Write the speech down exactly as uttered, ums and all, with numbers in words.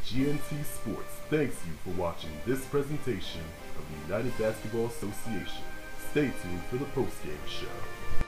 G N T Sports thanks you for watching this presentation of the United Basketball Association. Stay tuned for the postgame show.